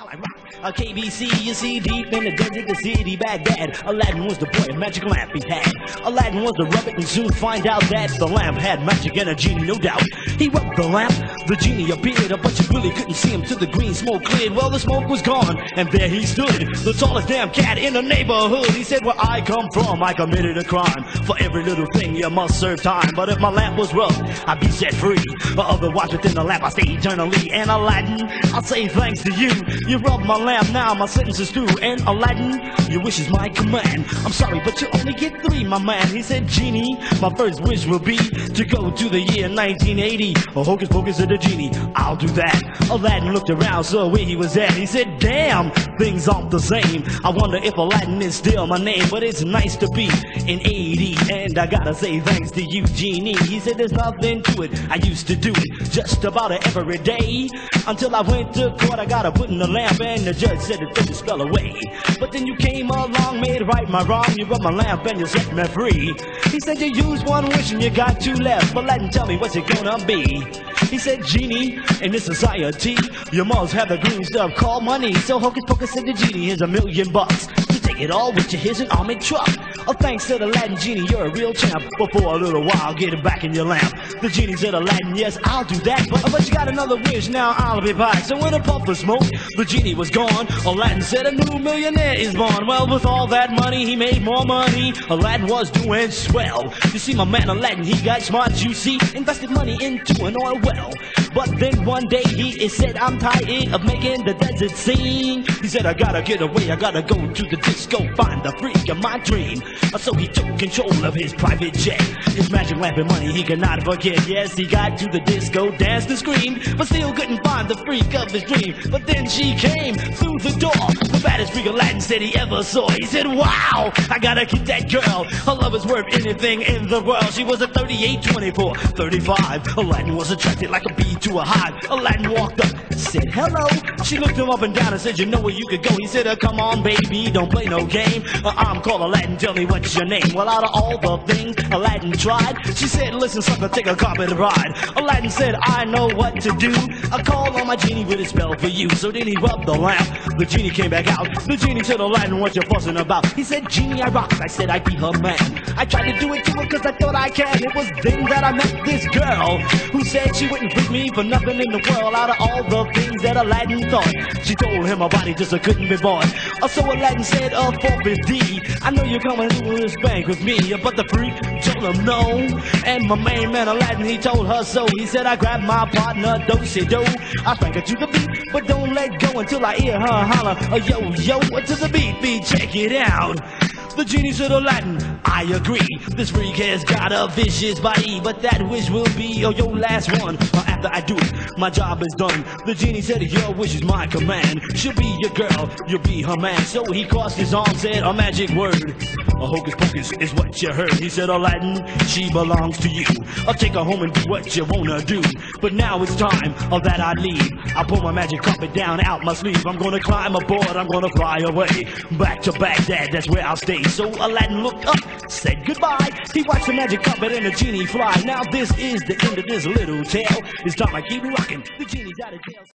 like rock. KBC, you see, deep in the desert, the city, Baghdad. Aladdin was the boy, a magic lamp he had. Aladdin was to rub it and soon find out that the lamp had magic and a genie, no doubt. He rubbed the lamp, the genie appeared, but you really couldn't see him till the green smoke cleared. Well, the smoke was gone, and there he stood, the tallest damn cat in the neighborhood. He said, where I come from, I committed a crime. For every little thing, you must serve time. But if my lamp was rubbed, I'd be set free. Otherwise, within the lamp, I stay eternally. And Aladdin, I'll say thanks to you. You rubbed my lamp, now my sentence is through. And Aladdin, your wish is my command. I'm sorry, but you only get 3, my man. He said, genie, my first wish will be to go to the year 1980. A hocus pocus of the genie, I'll do that. Aladdin looked around, saw where he was at. He said, damn, things aren't the same. I wonder if Aladdin is still my name. But it's nice to be in 80. And I gotta say thanks to you, genie. He said, there's nothing to it. I used to do it just about every day. Until I went to court, I got to put in the lamp. And the judge said to throw the spell away. But then you came along, made right my wrong. You rubbed my lamp and you set me free. He said, you used 1 wish and you got 2 left. But Aladdin, tell me what's it gonna be. He said, genie, in this society, you must have the green stuff called money. So hocus pocus said the genie, here's $1 million. To take it all with you, here's an armored truck. Oh, thanks to the Aladdin genie, you're a real champ. But for a little while, get it back in your lamp. The genie said, Aladdin, yes, I'll do that. But you got another wish, now I'll be back. So in a puff of smoke, the genie was gone. Aladdin said, a new millionaire is born. Well, with all that money, he made more money. Aladdin was doing swell. You see, my man Aladdin, he got smart, you see. Invested money into an oil well. But then one day he said, I'm tired of making the desert scene. He said, I gotta get away, I gotta go to the disco, find the freak of my dream. So he took control of his private jet. His magic lamp and money he could not forget. Yes, he got to the disco, danced and screamed, but still couldn't find the freak of his dream. But then she came through the door, the baddest freak Aladdin said he ever saw. He said, wow, I gotta get that girl. Her love is worth anything in the world. She was a 38, 24, 35. Aladdin was attracted like a bee to a hive. Aladdin walked up, said hello. She looked him up and down and said, you know where you could go. He said, come on baby, don't play no game. I'm called Aladdin, tell me what's your name. Well, out of all the things Aladdin tried, she said, listen sucker, take a carpet ride. Aladdin said, I know what to do. I called on my genie with a spell for you. So then he rubbed the lamp, the genie came back out. The genie said, Aladdin, what you fussing about? He said, genie, I rock. I said, I'd be her man. I tried to do it to her cause I thought I can. It was then that I met this girl who said she wouldn't quit me for nothing in the world. Out of all the things that Aladdin thought, she told him her body just couldn't be bought. So Aladdin said, 450, I know you're coming to this bank with me. But the freak told him no. And my main man Aladdin, he told her so. He said, I grabbed my partner, do-si-do. I spank her to the beat, but don't let go until I hear her holler, yo, yo, to the beat, check it out. The genie said, Aladdin, I agree. This freak has got a vicious body, but that wish will be your last one. After I do it, my job is done. The genie said, your wish is my command. She'll be your girl, you'll be her man. So he crossed his arms, said a magic word. A hocus pocus is what you heard. He said, Aladdin, she belongs to you. I'll take her home and do what you wanna do. But now it's time that I leave. I pull my magic carpet down out my sleeve. I'm gonna climb aboard, I'm gonna fly away. Back to Baghdad, that's where I'll stay. So Aladdin looked up, said goodbye. He watched the magic carpet and the genie fly. Now this is the end of this little tale. It's time I keep rocking. The genie's out of jail.